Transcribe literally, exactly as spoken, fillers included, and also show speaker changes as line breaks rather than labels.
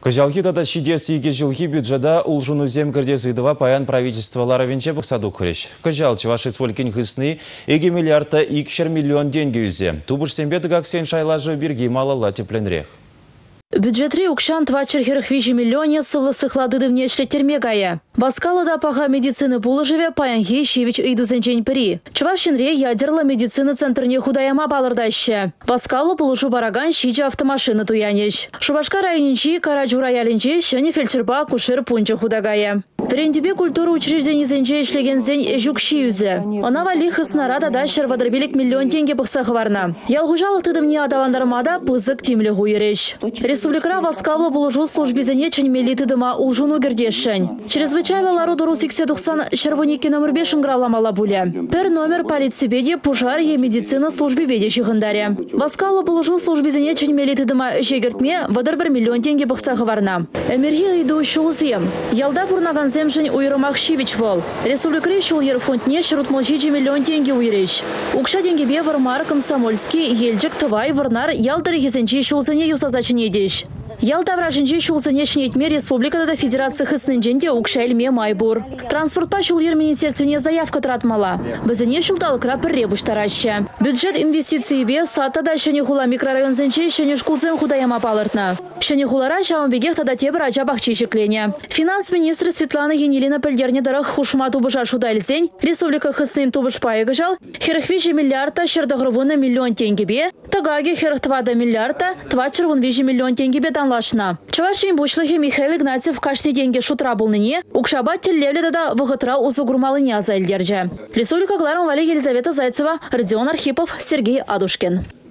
Кожалхи тата шидесі еге жылхи бюджета улжуну земгірдес ыдыва паян правительстволары венче бұқсаду құреш. Кожал Чуваши цволькин хысны еге миллиардта икшер миллион деньги үзе. Тубыш сембеті гаксен шайлажы бірге малала тепленрех.
Бюджетри укшан твачерхерх вижи миллионе сывлысых ладыдывне шлетермегая. Баскалада паха медицины пулыжеве паянхи шивич идузенчень при. Чувашинре ядерла медицины центрне худаяма балырдаще. Баскалу пулышу бараган шича автомашины туянеш. Шубашка районинчи караджураялинчи шыне фельдшерба кушыр пунча худагая. Перендебе культура учреждений зенче ишлегензень жукши юзе. Она вали хыснарада да шервадрбелик миллион тенге бықсах варна. Ялгужалы тыдымне адаландармада пызык тимлі хуереш. Республикара Баскалу пулыжу службезене ченмели тыдыма улжуну гердешень. Чрезвычайно лароду русиксе тухсан шервоники номер беш инграламала буля. Пер номер полицибеде пужар е медицина службе бедеши гындаре. Баскалу пулыжу службезене ченмели тыдыма жегертме вадар бір миллион тенге бықсах варна. Эмерге иду шулзем. Ялда пурнаган земжень уйрымах шивич вол. Республикари шул ерфонтне шрутмолжичи миллион тенге уйреш. Укша деньги бе вармар комсомольский ельджик тывай варнар ялдари хизенчи шулзене юсазачын едеш. Ялда враженчи шулзене шнетме республикада федерация хыснынженде укша эльме майбур. Транспортпа шул ер министерствене заявка тратмала. Бізіне шулдал крапыр ребуш тараща. Бюджет инвестиции бе сатtada шене хула микрорайон зенче шене шкулзен худаяма палыртна. Шене хулара шаумбегех тада тебір ажабах чишеклене. Финанс министр Светлана Енилина пельдерне дарах хушма тубыша шудальзень, республика хыснын тубыш паегажал, херхвижи миллиарда шердагрывуна миллион тенгебе, тагаге херхтвада миллиарда, твачервун вижи миллион тенгебе данлашна. Чавашин бучлахе Михаил Игнатьев кашни деньги шутра булныне, укшаба теллевле тада вахытра узугурмалыня за эльдерже. Республика Гларом Вали Елизавета Зайцева, Родион Архипов, Сергей Адушкин.